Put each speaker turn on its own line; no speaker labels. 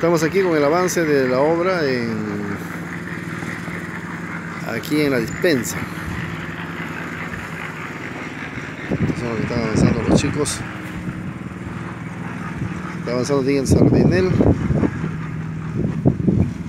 Estamos aquí con el avance de la obra aquí en la dispensa. Son los que están avanzando los chicos. Está avanzando bien el sardinel.